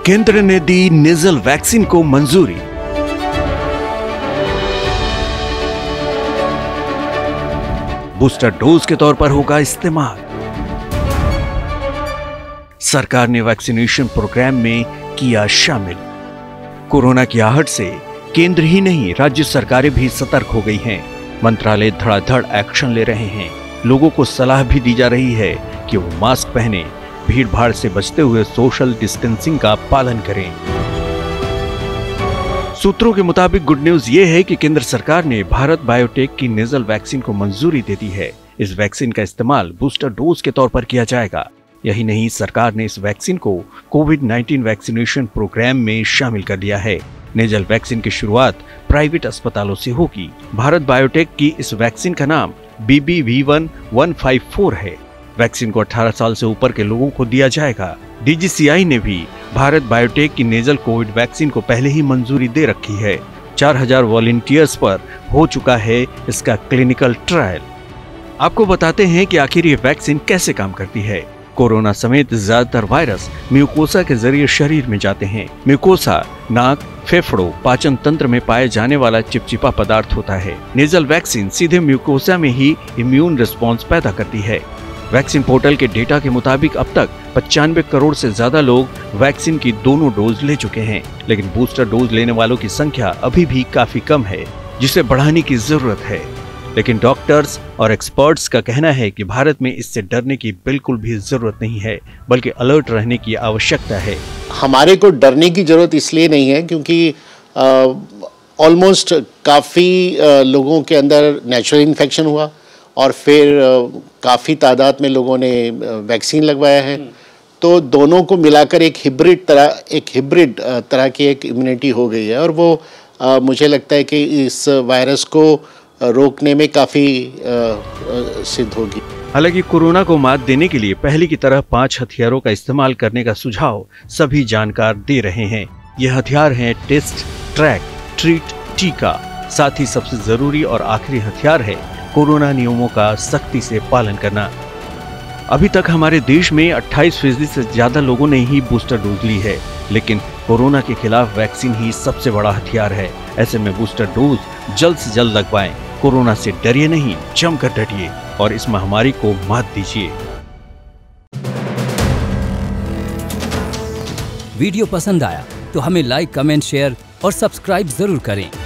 केंद्र ने दी nasal vaccine को मंजूरी। बूस्टर डोज के तौर पर होगा इस्तेमाल। सरकार ने वैक्सीनेशन प्रोग्राम में किया शामिल। कोरोना की आहट से केंद्र ही नहीं राज्य सरकारें भी सतर्क हो गई हैं। मंत्रालय धड़ाधड़ एक्शन ले रहे हैं। लोगों को सलाह भी दी जा रही है कि वो मास्क पहने, भीड़ भाड़ से बचते हुए सोशल डिस्टेंसिंग का पालन करें। सूत्रों के मुताबिक गुड न्यूज ये है कि केंद्र सरकार ने भारत बायोटेक की नेजल वैक्सीन को मंजूरी दे दी है। इस वैक्सीन का इस्तेमाल बूस्टर डोज के तौर पर किया जाएगा। यही नहीं, सरकार ने इस वैक्सीन को कोविड-19 वैक्सीनेशन प्रोग्राम में शामिल कर लिया है। नेजल वैक्सीन की शुरुआत प्राइवेट अस्पतालों से होगी। भारत बायोटेक की इस वैक्सीन का नाम BBV1154 है। वैक्सीन को 18 साल से ऊपर के लोगों को दिया जाएगा। DGCI ने भी भारत बायोटेक की नेजल कोविड वैक्सीन को पहले ही मंजूरी दे रखी है। 4000 वॉलंटियर्स पर हो चुका है इसका क्लिनिकल ट्रायल। आपको बताते हैं कि आखिर ये वैक्सीन कैसे काम करती है। कोरोना समेत ज्यादातर वायरस म्यूकोसा के जरिए शरीर में जाते हैं। म्यूकोसा नाक, फेफड़ों, पाचन तंत्र में पाए जाने वाला चिपचिपा पदार्थ होता है। नेजल वैक्सीन सीधे म्यूकोसा में ही इम्यून रिस्पॉन्स पैदा करती है। वैक्सीन पोर्टल के डेटा के मुताबिक अब तक 95 करोड़ से ज्यादा लोग वैक्सीन की दोनों डोज ले चुके हैं, लेकिन बूस्टर डोज लेने वालों की संख्या अभी भी काफी कम है, जिसे बढ़ाने की जरूरत है। लेकिन डॉक्टर्स और एक्सपर्ट्स का कहना है कि भारत में इससे डरने की बिल्कुल भी जरूरत नहीं है, बल्कि अलर्ट रहने की आवश्यकता है। हमारे को डरने की जरूरत इसलिए नहीं है क्योंकि ऑलमोस्ट काफ़ी लोगों के अंदर नेचुरल इन्फेक्शन हुआ और फिर काफ़ी तादाद में लोगों ने वैक्सीन लगवाया है। तो दोनों को मिलाकर एक हिब्रिड तरह की एक इम्यूनिटी हो गई है और वो मुझे लगता है कि इस वायरस को रोकने में काफ़ी सिद्ध होगी। हालांकि कोरोना को मात देने के लिए पहले की तरह 5 हथियारों का इस्तेमाल करने का सुझाव सभी जानकार दे रहे हैं। ये हथियार हैं टेस्ट, ट्रैक, ट्रीट, टीका। साथ ही सबसे जरूरी और आखिरी हथियार है कोरोना नियमों का सख्ती से पालन करना। अभी तक हमारे देश में 28% से ज्यादा लोगों ने ही बूस्टर डोज ली है, लेकिन कोरोना के खिलाफ वैक्सीन ही सबसे बड़ा हथियार है। ऐसे में बूस्टर डोज जल्द से जल्द लगवाएं। कोरोना से डरिए नहीं, जमकर डटिए और इस महामारी को मात दीजिए। वीडियो पसंद आया तो हमें लाइक, कमेंट, शेयर और सब्सक्राइब जरूर करें।